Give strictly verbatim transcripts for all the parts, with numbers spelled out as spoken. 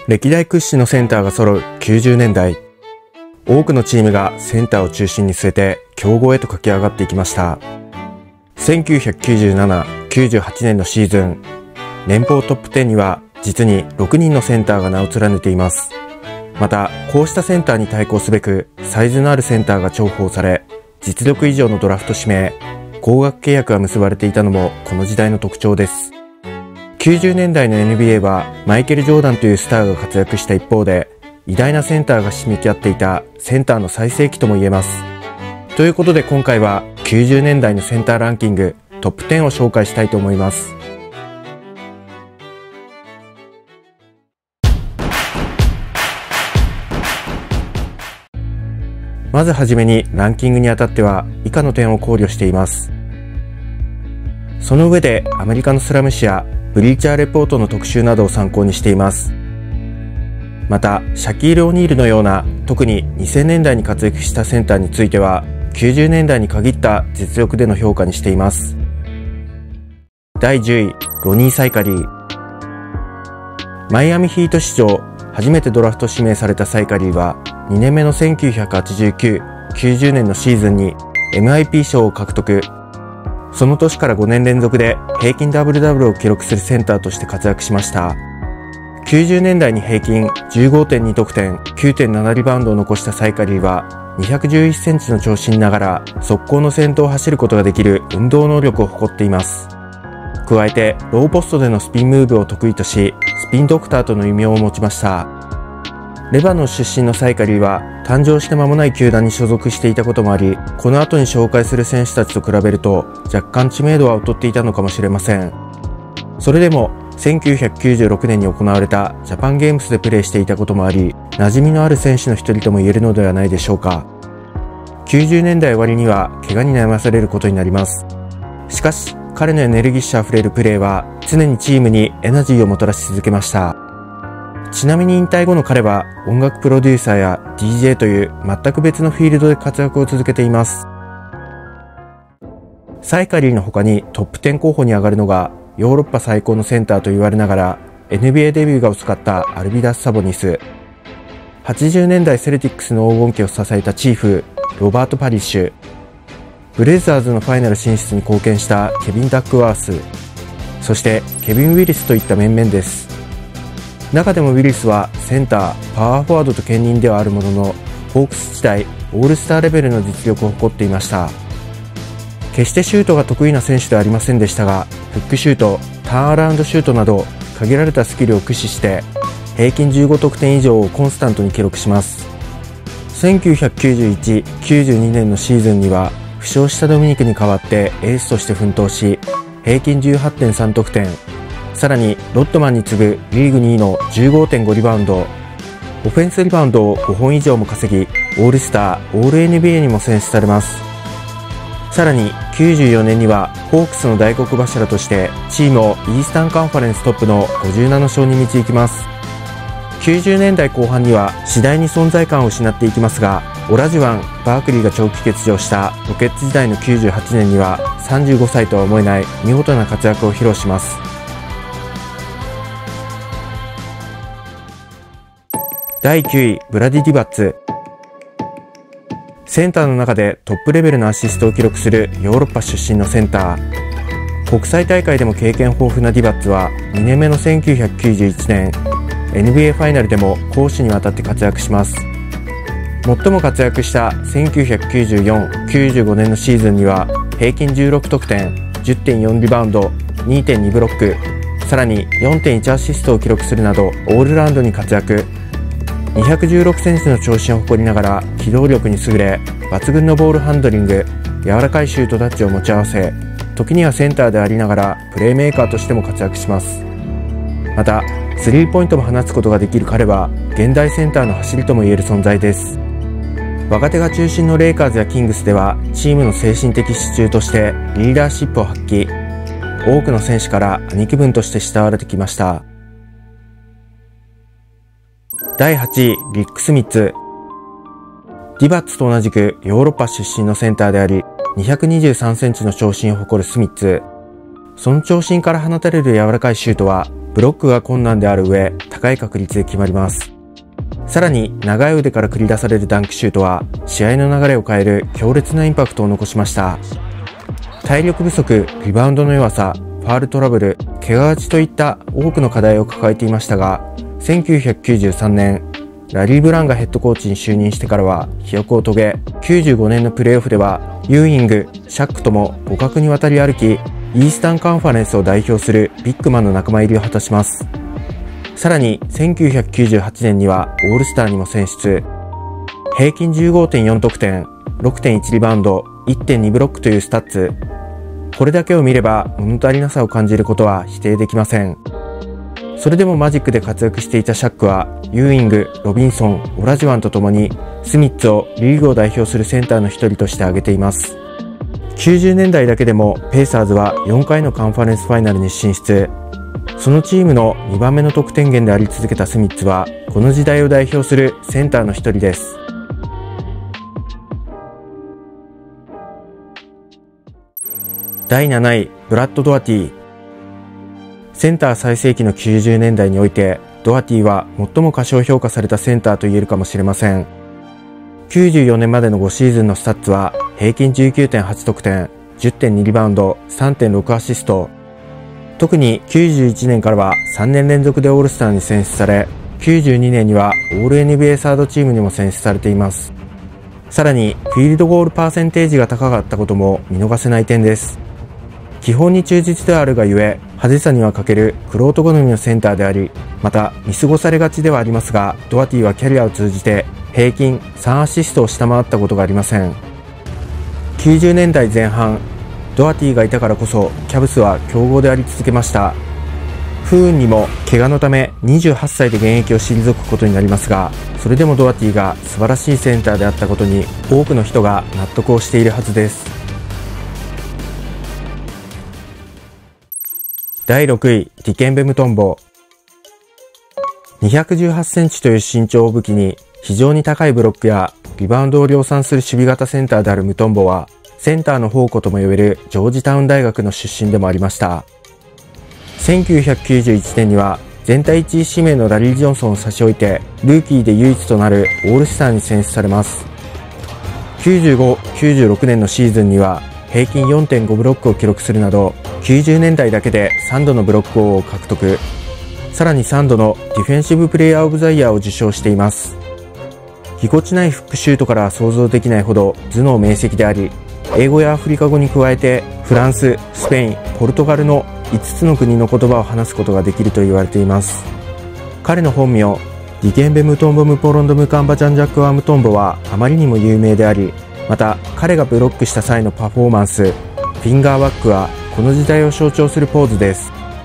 歴代屈指のセンターが揃うきゅうじゅうねんだい。多くのチームがセンターを中心に据えて強豪へと駆け上がっていきました。せんきゅうひゃくきゅうじゅうなな、きゅうじゅうはちねんのシーズン、年俸トップじゅうには実にろくにんのセンターが名を連ねています。また、こうしたセンターに対抗すべくサイズのあるセンターが重宝され、実力以上のドラフト指名、高額契約が結ばれていたのもこの時代の特徴です。きゅうじゅうねんだいの エヌビーエー はマイケル・ジョーダンというスターが活躍した一方で、偉大なセンターがひしめき合っていたセンターの最盛期とも言えます。ということで今回はきゅうじゅうねんだいのセンターランキングトップじゅうを紹介したいと思います。まずはじめにランキングにあたっては以下の点を考慮しています。その上でアメリカのスラム誌やブリーチャーレポートの特集などを参考にしています。また、シャキール・オニールのような特ににせんねんだいに活躍したセンターについてはきゅうじゅうねんだいに限った実力での評価にしています。だいじゅうい、ロニー・サイカリー。マイアミヒート史上初めてドラフト指名されたサイカリーはにねんめのせんきゅうひゃくはちじゅうきゅう、きゅうじゅうねんのシーズンに エムアイピー 賞を獲得。その年からごねん連続で平均ダブルダブルを記録するセンターとして活躍しました。きゅうじゅうねんだいに平均 じゅうごてんに 得点、きゅうてんなな リバウンドを残したサイカリーはにひゃくじゅういっセンチの長身ながら速攻の先頭を走ることができる運動能力を誇っています。加えてローポストでのスピンムーブを得意とし、スピンドクターとの異名を持ちました。レバノン出身のサイカリーは誕生して間もない球団に所属していたこともあり、この後に紹介する選手たちと比べると若干知名度は劣っていたのかもしれません。それでもせんきゅうひゃくきゅうじゅうろくねんに行われたジャパンゲームスでプレーしていたこともあり、馴染みのある選手の一人とも言えるのではないでしょうか。きゅうじゅうねんだい終わりには怪我に悩まされることになります。しかし彼のエネルギッシュあふれるプレーは常にチームにエナジーをもたらし続けました。ちなみに引退後の彼は音楽プロデューサーや ディージェー という全く別のフィールドで活躍を続けています。サイカリーの他にトップじゅう候補に上がるのがヨーロッパ最高のセンターと言われながら エヌビーエー デビューが遅かったアルビダス・サボニス。はちじゅうねんだいセルティックスの黄金期を支えたチーフ、ロバート・パリッシュ。ブレイザーズのファイナル進出に貢献したケビン・ダックワース。そしてケビン・ウィリスといった面々です。中でもウィリスはセンター、パワーフォワードと兼任ではあるものの、ホークス時代オールスターレベルの実力を誇っていました。決してシュートが得意な選手ではありませんでしたが、フックシュート、ターンアラウンドシュートなど限られたスキルを駆使して平均じゅうご得点以上をコンスタントに記録します。せんきゅうひゃくきゅうじゅういち、きゅうじゅうにねんのシーズンには負傷したドミニクに代わってエースとして奮闘し、平均 じゅうはちてんさん 得点、さらにロットマンに次ぐリーグにいの じゅうごてんご リバウンド、オフェンスリバウンドをごほん以上も稼ぎ、オールスター、オール エヌビーエー にも選出されます。さらにきゅうじゅうよねんにはホークスの大黒柱としてチームをイースタンカンファレンストップのごじゅうなな勝に導きます。きゅうじゅうねんだいこう半には次第に存在感を失っていきますが、オラジュワン、バークリーが長期欠場したロケッツ時代のきゅうじゅうはちねんにはさんじゅうごさいとは思えない見事な活躍を披露します。だいきゅうい、ブラディ・ディバッツ。センターの中でトップレベルのアシストを記録するヨーロッパ出身のセンター。国際大会でも経験豊富なディバッツはにねんめのせんきゅうひゃくきゅうじゅういちねん エヌビーエー ファイナルでも攻守にわたって活躍します。最も活躍したせんきゅうひゃくきゅうじゅうよん、きゅうじゅうごねんのシーズンには平均じゅうろく得点、じゅってんよん リバウンド、にてんに ブロック、さらに よんてんいち アシストを記録するなどオールラウンドに活躍。にひゃくじゅうろくセンチの長身を誇りながら機動力に優れ、抜群のボールハンドリング、柔らかいシュートタッチを持ち合わせ、時にはセンターでありながらプレーメーカーとしても活躍します。またスリーポイントも放つことができる彼は現代センターの走りともいえる存在です。若手が中心のレイカーズやキングスではチームの精神的支柱としてリーダーシップを発揮。多くの選手から兄貴分として慕われてきました。だいはちい、リック・スミッツ。ディバッツと同じくヨーロッパ出身のセンターであり、にひゃくにじゅうさんセンチの長身を誇るスミッツ。その長身から放たれる柔らかいシュートはブロックが困難である上、高い確率で決まります。さらに長い腕から繰り出されるダンクシュートは試合の流れを変える強烈なインパクトを残しました。体力不足、リバウンドの弱さ、ファールトラブル、怪我がちといった多くの課題を抱えていましたが、せんきゅうひゃくきゅうじゅうさんねん、ラリー・ブラウンがヘッドコーチに就任してからは飛躍を遂げ、きゅうじゅうごねんのプレーオフではユーイング、シャックとも互角に渡り歩き、イースタンカンファレンスを代表するビッグマンの仲間入りを果たします。さらにせんきゅうひゃくきゅうじゅうはちねんにはオールスターにも選出。平均 じゅうごてんよん 得点、ろくてんいち リバウンド、いってんに ブロックというスタッツ。これだけを見れば物足りなさを感じることは否定できません。それでもマジックで活躍していたシャックはユーイング、ロビンソン、オラジワンとともにスミッツをリーグを代表するセンターの一人として挙げています。きゅうじゅうねんだいだけでもペイサーズはよんかいのカンファレンスファイナルに進出。そのチームのにばんめの得点源であり続けたスミッツはこの時代を代表するセンターの一人です。だいなない、ブラッド・ドアティ。センター最盛期のきゅうじゅうねんだいにおいてドアティは最も過小評価されたセンターと言えるかもしれません。きゅうじゅうよねんまでのごシーズンのスタッツは平均 じゅうきゅうてんはち 得点、じゅってんに リバウンド、さんてんろく アシスト。特にきゅうじゅういちねんからはさんねん連続でオールスターに選出され、きゅうじゅうにねんにはオール エヌビーエー サードチームにも選出されています。さらにフィールドゴールパーセンテージが高かったことも見逃せない点です。基本に忠実であるがゆえ、派手さには欠ける玄人好みのセンターであり、また見過ごされがちではありますが、ドアティはキャリアを通じて平均さんアシストを下回ったことがありません。きゅうじゅうねんだいぜん半、ドアティがいたからこそキャブスは強豪であり続けました。不運にも怪我のためにじゅうはっさいで現役を退くことになりますが、それでもドアティが素晴らしいセンターであったことに多くの人が納得をしているはずです。だいろくい、ディケンベ・ムトンボ。にひゃくじゅうはちセンチという身長を武器に非常に高いブロックやリバウンドを量産する守備型センターであるムトンボは、センターの宝庫とも呼べるジョージタウン大学の出身でもありました。せんきゅうひゃくきゅうじゅういちねんには全体いちい指名のラリー・ジョンソンを差し置いてルーキーで唯一となるオールスターに選出されます。きゅうじゅうご、きゅうじゅうろくねんのシーズンには平均 よんてんご ブロックを記録するなど、きゅうじゅうねんだいだけでさんどのブロック王を獲得、さらにさんどのディフェンシブプレイヤーオブザイヤーを受賞しています。ぎこちないフックシュートから想像できないほど頭脳明晰であり、英語やアフリカ語に加えてフランス、スペイン、ポルトガルのいつつの国の言葉を話すことができると言われています。彼の本名、ディケンベ・ムトンボ・ムポロンド・ムカンバ・ジャンジャック・ワ・ムトンボはあまりにも有名であり、また彼がブロックした際のパフォーマンス、フィンガーワックはこの時代を象徴するポーズです。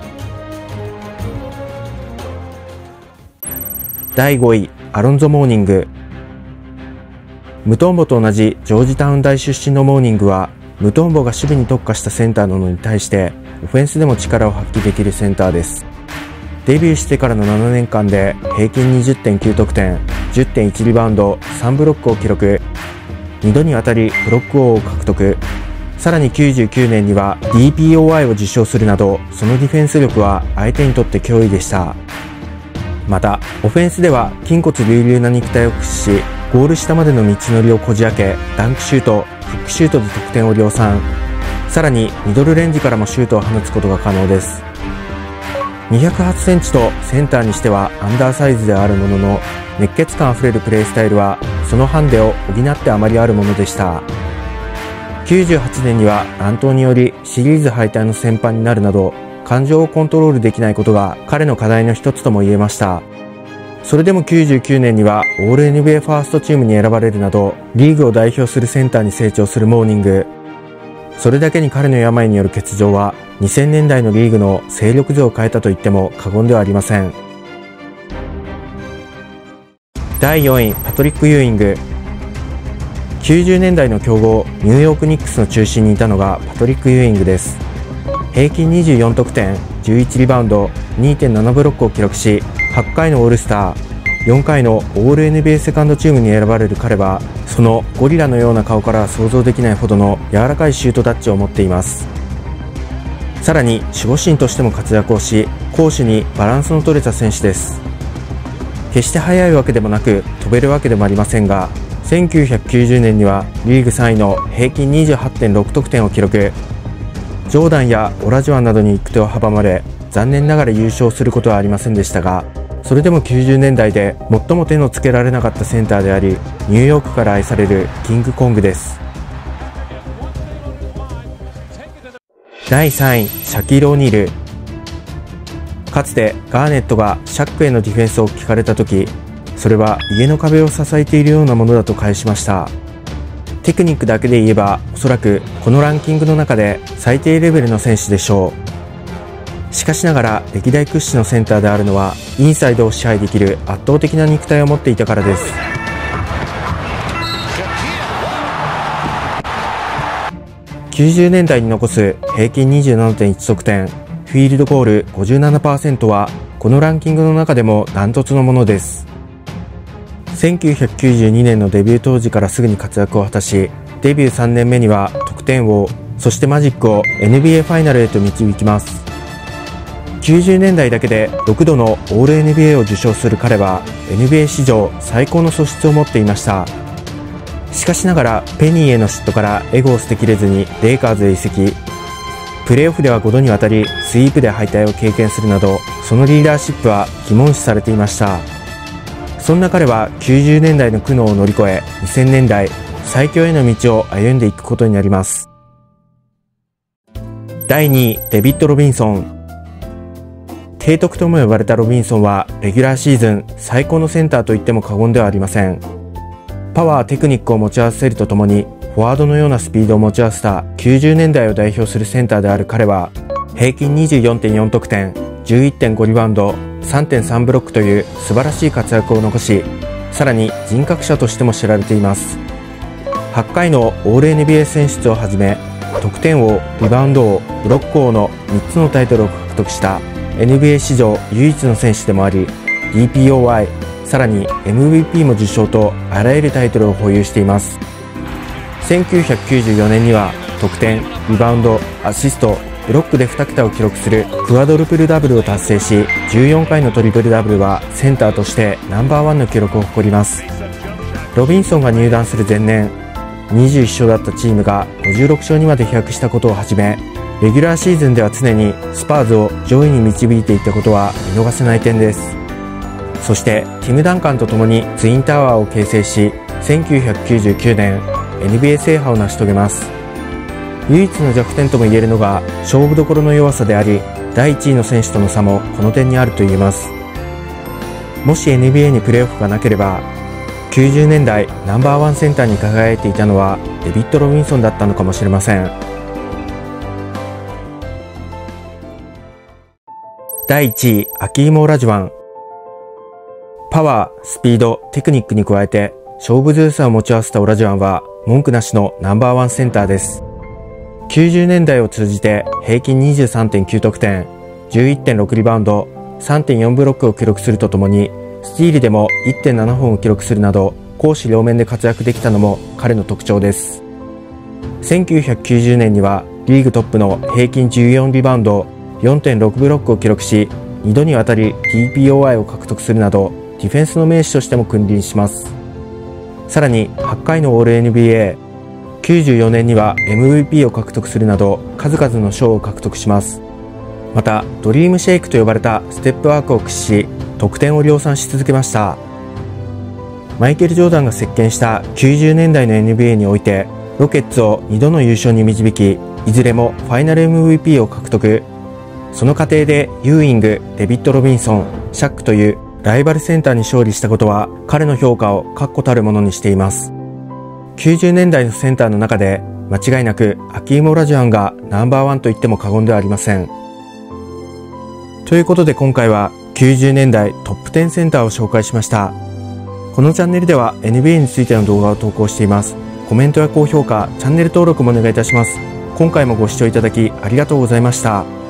だいごい、アロンゾ・モーニング。ムトンボと同じジョージタウン大出身のモーニングは、ムトンボが守備に特化したセンターなのに対してオフェンスでも力を発揮できるセンターです。デビューしてからのななねんかんで平均 にじゅってんきゅう 得点、じゅってんいち リバウンド、さんブロックを記録、にどにわたりブロック王を獲得、さらにきゅうじゅうきゅうねんには ディーピーオーアイ を受賞するなど、そのディフェンス力は相手にとって脅威でした。またオフェンスでは筋骨隆々な肉体を駆使し、ゴール下までの道のりをこじ開け、ダンクシュート、フックシュートで得点を量産、さらにミドルレンジからもシュートを放つことが可能です。にひゃくはちセンチとセンターにしてはアンダーサイズであるものの、熱血感あふれるプレースタイルはそのハンデを補ってあまりあるものでした。きゅうじゅうはちねんには乱闘によりシリーズ敗退の戦犯になるなど、感情をコントロールできないことが彼の課題の一つとも言えました。それでもきゅうじゅうきゅうねんにはオール エヌビーエー ファーストチームに選ばれるなど、リーグを代表するセンターに成長するモーニング。それだけに彼の病による欠場はにせんねんだいのリーグの勢力図を変えたと言っても過言ではありません。だいよんい、パトリック・ユーイング。きゅうじゅうねんだいの強豪ニューヨークニックスの中心にいたのがパトリック・ユーイングです。平均にじゅうよん得点、じゅういちリバウンド、にてんなな ブロックを記録し、はちかいのオールスター、よんかいのオール エヌビーエー セカンドチームに選ばれる彼は、そのゴリラのような顔から想像できないほどの柔らかいシュートタッチを持っています。さらに守護神としても活躍をし、 攻守にバランスの取れた選手です。決して速いわけでもなく飛べるわけでもありませんが、せんきゅうひゃくきゅうじゅうねんにはリーグさんいの平均 にじゅうはちてんろく 得点を記録。ジョーダンやオラジュアンなどに行く手を阻まれ、残念ながら優勝することはありませんでしたが、それでもきゅうじゅうねんだいで最も手のつけられなかったセンターであり、ニューヨークから愛されるキングコングです。だいさんい、シャキール・オニール。かつてガーネットがシャックへのディフェンスを聞かれた時、それは家の壁を支えているようなものだと返しました。テクニックだけで言えば、おそらくこのランキングの中で最低レベルの選手でしょう。しかしながら歴代屈指のセンターであるのは、インサイドを支配できる圧倒的な肉体を持っていたからです。きゅうじゅうねんだいに残す平均 にじゅうななてんいち 得点、フィールドゴール ごじゅうななパーセント はこのランキングの中でもダントツのものです。せんきゅうひゃくきゅうじゅうにねんのデビュー当時からすぐに活躍を果たし、デビューさんねんめには得点王、そしてマジックを エヌビーエー ファイナルへと導きます。きゅうじゅうねんだいだけでろくどのオール エヌビーエー を受賞する彼は エヌビーエー 史上最高の素質を持っていました。しかしながらペニーへの嫉妬からエゴを捨てきれずにレイカーズへ移籍。プレーオフではごどにわたりスイープで敗退を経験するなど、そのリーダーシップは疑問視されていました。そんな彼はきゅうじゅうねんだいの苦悩を乗り越え、にせんねんだい最強への道を歩んでいくことになります。だいにい、デビッド・ロビンソン。提督とも呼ばれたロビンソンはレギュラーシーズン最高のセンターと言っても過言ではありません。パワー、テクニックを持ち合わせるとともに、フォワードのようなスピードを持ち合わせたきゅうじゅうねんだいを代表するセンターである彼は、平均 にじゅうよんてんよん 得点、じゅういってんご リバウンド、さんてんさん ブロックという素晴らしい活躍を残し、さらに人格者としても知られています。はちかいのオール エヌビーエー 選出をはじめ、得点王、リバウンド王、ブロック王のみっつのタイトルを獲得した エヌビーエー 史上唯一の選手でもあり、ディーピーオーワイ、さらに エムブイピー も受賞とあらゆるタイトルを保有しています。せんきゅうひゃくきゅうじゅうよねんには得点、リバウンド、アシスト、ブロックでに桁を記録するクワドルプルダブルを達成し、じゅうよんかいのトリプルダブルはセンターとしてナンバーワンの記録を誇ります。ロビンソンが入団する前年、にじゅういっしょうだったチームがごじゅうろくしょうにまで飛躍したことをはじめ、レギュラーシーズンでは常にスパーズを上位に導いていったことは見逃せない点です。そしてティム・ダンカンと共にツインタワーを形成し、せんきゅうひゃくきゅうじゅうきゅうねん エヌビーエー 制覇を成し遂げます。唯一の弱点とも言えるのが勝負どころの弱さであり、だいいちいの選手との差もこの点にあると言えます。もし エヌビーエー にプレーオフがなければ、きゅうじゅうねんだいナンバーワンセンターに輝いていたのはデビッド・ロビンソンだったのかもしれません。だいいちい、アキーム・オラジュワン。パワー、スピード、テクニックに加えて勝負強さを持ち合わせたオラジュワンは文句なしのナンバーワンセンターです。きゅうじゅうねんだいを通じて平均 にじゅうさんてんきゅう 得点、じゅういってんろく リバウンド、さんてんよん ブロックを記録するとともに、スティールでも いってんなな 本を記録するなど、攻守両面で活躍できたのも彼の特徴です。せんきゅうひゃくきゅうじゅうねんにはリーグトップの平均じゅうよんリバウンド、よんてんろく ブロックを記録し、にどにわたり ティーピーオーアイ を獲得するなど、ディフェンスの名手としても君臨します。さらにはちかいのオール エヌビーエー、きゅうじゅうよねんには エムブイピー を獲得するなど数々の賞を獲得します。またドリームシェイクと呼ばれたステップワークを駆使し、得点を量産し続けました。マイケル・ジョーダンが席巻したきゅうじゅうねんだいの エヌビーエー において、ロケッツをにどの優勝に導き、いずれもファイナル エムブイピー を獲得。その過程でユーイング、デビッド・ロビンソン、シャックというライバルセンターに勝利したことは彼の評価を確固たるものにしています。きゅうじゅうねんだいのセンターの中で間違いなくアキーム・オラジュアンがナンバーワンと言っても過言ではありません。ということで今回はきゅうじゅうねんだいトップじゅうセンターを紹介しました。このチャンネルでは エヌビーエー についての動画を投稿しています。コメントや高評価、チャンネル登録もお願いいたします。今回もご視聴いただきありがとうございました。